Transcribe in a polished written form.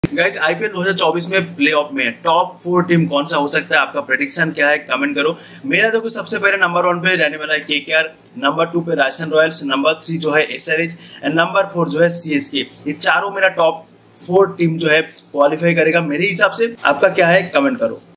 Guys IPL 2024 में playoff में top 4 team कौन सा हो सकता है, आपका प्रेडिक्शन क्या है, कमेंट करो। मेरा देखो सबसे पहले नंबर 1 पे रहने वाला है केकेआर, नंबर 2 पे राजस्थान रॉयल्स, नंबर 3 जो है एसआरएच एंड नंबर 4 जो है सीएसके। ये चारों मेरा टॉप 4 टीम जो है क्वालिफाई करेगा मेरे हिसाब से। आपका क्या है, कमेंट करो।